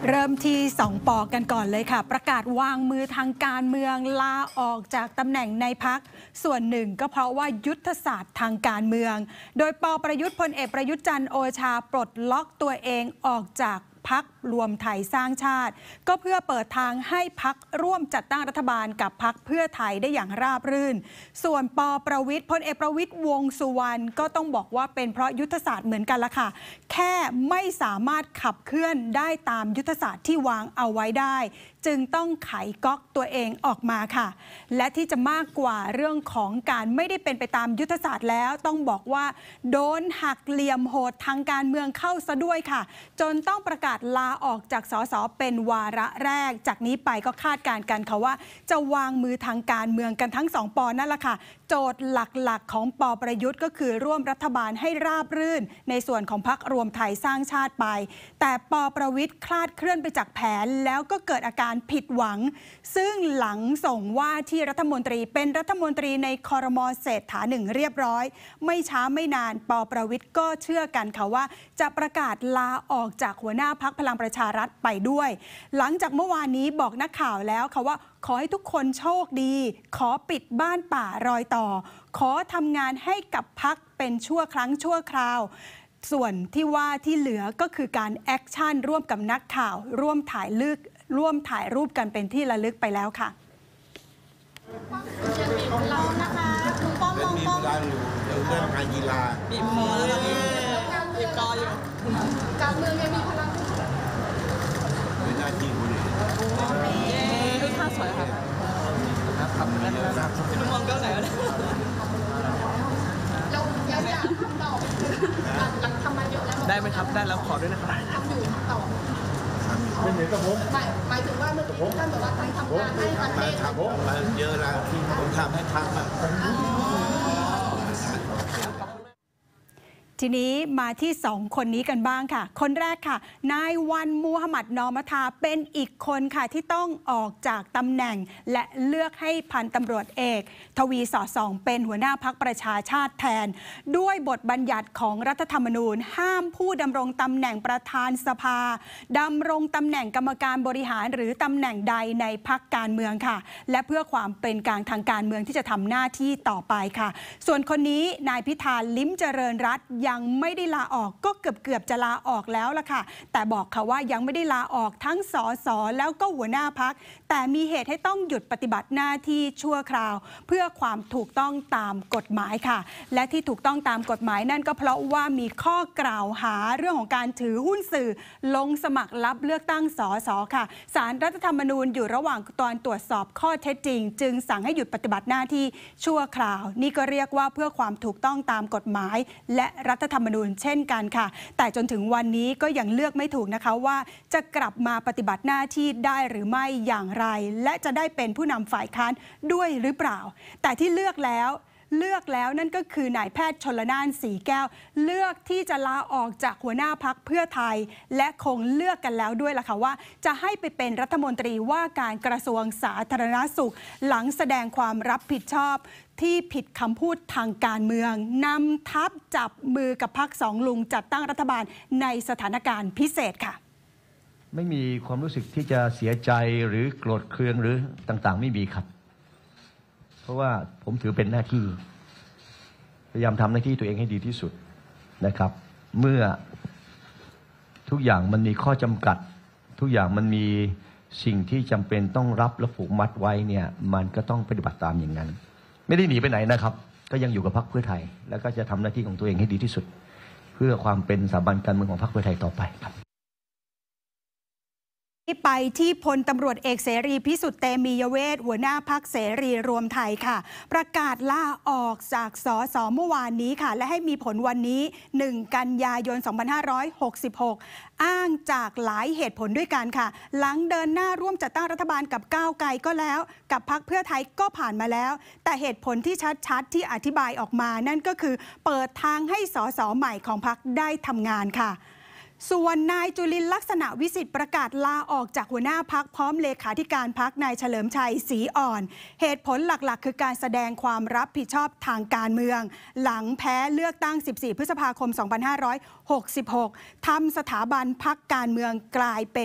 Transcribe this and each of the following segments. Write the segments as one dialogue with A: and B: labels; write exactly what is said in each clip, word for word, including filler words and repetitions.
A: เริ่มที่สองปอกันก่อนเลยค่ะประกาศวางมือทางการเมืองลาออกจากตำแหน่งในพรรคส่วนหนึ่งก็เพราะว่ายุทธศาสตร์ทางการเมืองโดยปประยุทธ์พลเอกประยุทธ์จันทร์โอชาปลดล็อกตัวเองออกจากพรรครวมไทยสร้างชาติก็เพื่อเปิดทางให้พรรคร่วมจัดตั้งรัฐบาลกับพรรคเพื่อไทยได้อย่างราบรื่นส่วนปประวิตรพลเอกประวิตรวงษ์สุวรรณก็ต้องบอกว่าเป็นเพราะยุทธศาสตร์เหมือนกันละค่ะแค่ไม่สามารถขับเคลื่อนได้ตามยุทธศาสตร์ที่วางเอาไว้ได้จึงต้องไขก๊อกตัวเองออกมาค่ะและที่จะมากกว่าเรื่องของการไม่ได้เป็นไปตามยุทธศาสตร์แล้วต้องบอกว่าโดนหักเหลี่ยมโหดทางการเมืองเข้าซะด้วยค่ะจนต้องประกาศลาออกจากสสเป็นวาระแรกจากนี้ไปก็คาดการณ์กันค่ะว่าจะวางมือทางการเมืองกันทั้งสองปอนั่นแหละค่ะโจทย์หลักๆของปประยุทธ์ก็คือร่วมรัฐบาลให้ราบรื่นในส่วนของพรรครวมไทยสร้างชาติไปแต่ปประวิตรคลาดเคลื่อนไปจากแผนแล้วก็เกิดอาการผิดหวังซึ่งหลังส่งว่าที่รัฐมนตรีเป็นรัฐมนตรีในครม.เศรษฐาหนึ่งเรียบร้อยไม่ช้าไม่นานปประวิตรก็เชื่อกันค่ะว่าจะประกาศลาออกจากหัวหน้าพรรคพลังประชารัฐไปด้วยหลังจากเมื่อวานนี้บอกนักข่าวแล้วค่ะว่าขอให้ทุกคนโชคดีขอปิดบ้านป่ารอยต่อขอทำงานให้กับพรรคเป็นชั่วครั้งชั่วคราวส่วนที่ว่าที่เหลือก็คือการแอคชั่นร่วมกับนักข่าวร่วมถ่ายลึกร่วมถ่ายรูปกันเป็นที่ระลึกไปแล้วค่ะ
B: เรานะคะคุณป้อมมองกล้องเรื่องการกีฬาบีบคอแล้วบีบคออยู่การเมืองยังมีพลังไม่น่าจริงเลยดูท่าสวยค่ะครับคุณมองกล้องไหนวะเราอยากทำต่อหลังทำมาเยอะแล้วได้ไหมครับได้แล้วขอด้วยนะครับทำอยู่ต่อเป็นเหมือนกับผมหมายหมายถึงว่าเมื่อกี้ท่านบอกว่าท่านทำงานให้ประเทศมาเยอะแล้วที่ผมทำให้พรรคมา
A: ทีนี้มาที่สองคนนี้กันบ้างค่ะคนแรกค่ะนายวันมูฮัมหมัดนอมทาเป็นอีกคนค่ะที่ต้องออกจากตำแหน่งและเลือกให้พันตำรวจเอกทวีสอดส่องเป็นหัวหน้าพรรคประชาชาติแทนด้วยบทบัญญัติของรัฐธรรมนูญห้ามผู้ดำรงตำแหน่งประธานสภาดำรงตำแหน่งกรรมการบริหารหรือตำแหน่งใดในพรรคการเมืองค่ะและเพื่อความเป็นกลางทางการเมืองที่จะทำหน้าที่ต่อไปค่ะส่วนคนนี้นายพิธาลิ้มเจริญรัตน์ยังไม่ได้ลาออกก็เกือบเกือบจะลาออกแล้วล่ะค่ะแต่บอกค่ะว่ายังไม่ได้ลาออกทั้งสสแล้วก็หัวหน้าพรรคแต่มีเหตุให้ต้องหยุดปฏิบัติหน้าที่ชั่วคราวเพื่อความถูกต้องตามกฎหมายค่ะและที่ถูกต้องตามกฎหมายนั่นก็เพราะว่ามีข้อกล่าวหาเรื่องของการถือหุ้นสื่อลงสมัครรับเลือกตั้งสสค่ะศาลรัฐธรรมนูญอยู่ระหว่างตอนตรวจสอบข้อเท็จจริงจึงสั่งให้หยุดปฏิบัติหน้าที่ชั่วคราวนี่ก็เรียกว่าเพื่อความถูกต้องตามกฎหมายและรัฐธรรมนูญเช่นกันค่ะแต่จนถึงวันนี้ก็ยังเลือกไม่ถูกนะคะว่าจะกลับมาปฏิบัติหน้าที่ได้หรือไม่อย่างไรและจะได้เป็นผู้นำฝ่ายค้านด้วยหรือเปล่าแต่ที่เลือกแล้วเลือกแล้วนั่นก็คือนายแพทย์ชลน่านสีแก้วเลือกที่จะลาออกจากหัวหน้าพรรคเพื่อไทยและคงเลือกกันแล้วด้วยล่ะค่ะว่าจะให้ไปเป็นรัฐมนตรีว่าการกระทรวงสาธารณสุขหลังแสดงความรับผิดชอบที่ผิดคำพูดทางการเมืองนำทัพจับมือกับพรรคสองลุงจัดตั้งรัฐบาลในสถานการณ์พิเศษค่ะ
C: ไม่มีความรู้สึกที่จะเสียใจหรือโกรธเคืองหรือต่างๆไม่มีครับเพราะว่าผมถือเป็นหน้าที่พยายามทำหน้าที่ตัวเองให้ดีที่สุดนะครับเมื่อทุกอย่างมันมีข้อจำกัดทุกอย่างมันมีสิ่งที่จำเป็นต้องรับและผูกมัดไว้เนี่ยมันก็ต้องปฏิบัติตามอย่างนั้นไม่ได้หนีไปไหนนะครับก็ยังอยู่กับพรรคเพื่อไทยแล้วก็จะทำหน้าที่ของตัวเองให้ดีที่สุดเพื่อความเป็นสถาบันการเมืองของพรรคเพื่อไทยต่อไปครับ
A: ไปที่พลตำรวจเอกเสรีพิสุทธิ์เตมียเวทหัวหน้าพรรคเสรีรวมไทยค่ะประกาศลาออกจากสสเมื่อวานนี้ค่ะและให้มีผลวันนี้หนึ่งกันยายนสองพันห้าร้อยหกสิบหกอ้างจากหลายเหตุผลด้วยกันค่ะหลังเดินหน้าร่วมจัดตั้งรัฐบาลกับก้าวไกลก็แล้วกับพรรคเพื่อไทยก็ผ่านมาแล้วแต่เหตุผลที่ชัดๆที่อธิบายออกมานั่นก็คือเปิดทางให้สสใหม่ของพรรคได้ทำงานค่ะส่วนนายจุลินทร์ลักษณะวิสิทธิ์ประกาศลาออกจากหัวหน้าพรรคพร้อมเลขาธิการพรรคนายเฉลิมชัยศรีอ่อนเหตุผลหลักๆคือการแสดงความรับผิดชอบทางการเมืองหลังแพ้เลือกตั้งสิบสี่พฤษภาคมสองพันห้าร้อยหกสิบหกทำสถาบันพรรคการเมืองกลายเป็นพรรค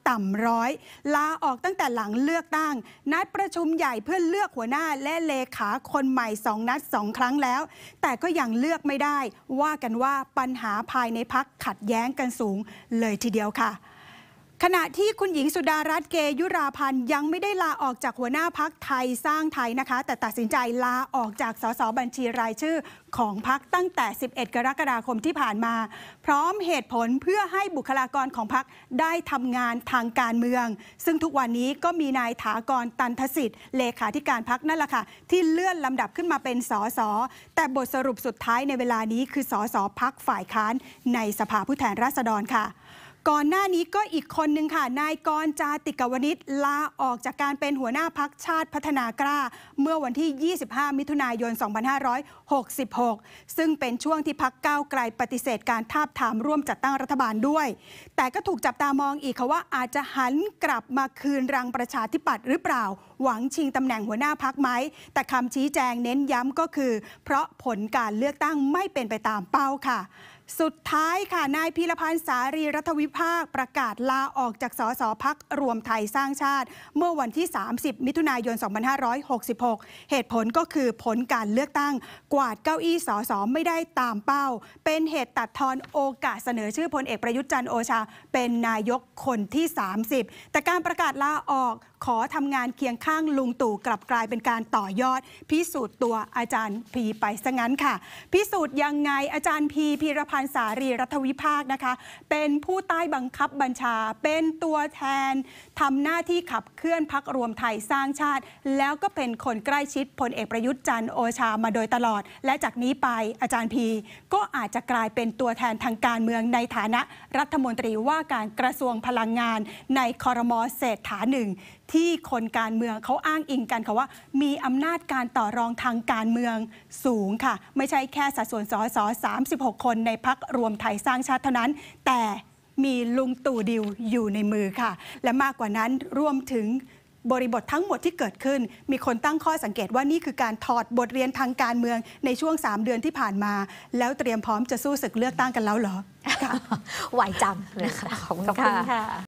A: ต่ำร้อยลาออกตั้งแต่หลังเลือกตั้งนัดประชุมใหญ่เพื่อเลือกหัวหน้าและเลขาคนใหม่สองนัดสองครั้งแล้วแต่ก็ยังเลือกไม่ได้ว่ากันว่าปัญหาภายในพรรคขัดแย้งกันสูงเลยทีเดียวค่ะขณะที่คุณหญิงสุดารัตน์เกยุราพันธ์ยังไม่ได้ลาออกจากหัวหน้าพรรคไทยสร้างไทยนะคะแต่ตัดสินใจลาออกจากสสบัญชีรายชื่อของพรรคตั้งแต่สิบเอ็ดกรกฎาคมที่ผ่านมาพร้อมเหตุผลเพื่อให้บุคลากรของพรรคได้ทำงานทางการเมืองซึ่งทุกวันนี้ก็มีนายถากรตันทสิทธิ์เลขาธิการพรรคนั่นแหละค่ะที่เลื่อนลำดับขึ้นมาเป็นสสแต่บทสรุปสุดท้ายในเวลานี้คือสสพรรคฝ่ายค้านในสภาผู้แทนราษฎรค่ะก่อนหน้านี้ก็อีกคนหนึ่งค่ะนายกรจาติกวณิชลาออกจากการเป็นหัวหน้าพรรคชาติพัฒนากล้าเมื่อวันที่ยี่สิบห้ามิถุนายนสองพันห้าร้อยหกสิบหกซึ่งเป็นช่วงที่พรรคก้าวไกลปฏิเสธการทาบทามร่วมจัดตั้งรัฐบาลด้วยแต่ก็ถูกจับตามองอีกค่ะว่าอาจจะหันกลับมาคืนรังประชาธิปัตย์หรือเปล่าหวังชิงตำแหน่งหัวหน้าพรรคไหมแต่คำชี้แจงเน้นย้ำก็คือเพราะผลการเลือกตั้งไม่เป็นไปตามเป้าค่ะสุดท้ายค่ะนายพีรพันธ์สารีรัฐวิภาคประกาศลาออกจากสสพรรครวมไทยสร้างชาติเมื่อวันที่สามสิบมิถุนายนสองพันห้าร้อยหกสิบหกเหตุผลก็คือผลการเลือกตั้งกวาดเก้าอี้สสไม่ได้ตามเป้าเป็นเหตุตัดทอนโอกาสเสนอชื่อพลเอกประยุทธ์จันทร์โอชาเป็นนายกคนที่สามสิบแต่การประกาศลาออกขอทำงานเคียงข้างลุงตู่กลับกลายเป็นการต่อยอดพิสูจน์ตัวอาจารย์พีไปซะงั้นค่ะพิสูจน์ยังไงอาจารย์พีพีรพันธ์สารีรัฐวิภาคนะคะเป็นผู้ใต้บังคับบัญชาเป็นตัวแทนทำหน้าที่ขับเคลื่อนพรรครวมไทยสร้างชาติแล้วก็เป็นคนใกล้ชิดพลเอกประยุทธ์จันทร์โอชามาโดยตลอดและจากนี้ไปอาจารย์พีก็อาจจะกลายเป็นตัวแทนทางการเมืองในฐานะรัฐมนตรีว่าการกระทรวงพลังงานในครม.เศรษฐาหนึ่งที่คนการเมืองเขาอ้างอิงกันค่ะว่ามีอำนาจการต่อรองทางการเมืองสูงค่ะไม่ใช่แค่สัดส่วนสสสามสิบหกคนในพรรครวมไทยสร้างชาติเท่านั้นแต่มีลุงตู่ดิวอยู่ในมือค่ะและมากกว่านั้นรวมถึงบริบททั้งหมดที่เกิดขึ้นมีคนตั้งข้อสังเกตว่านี่คือการถอดบทเรียนทางการเมืองในช่วงสามเดือนที่ผ่านมาแล้วเตรียมพร้อมจะสู้ศึกเลือกตั้งกันแล้วเหรอ
D: ไหวจังนะคะขอบคุณค่ะ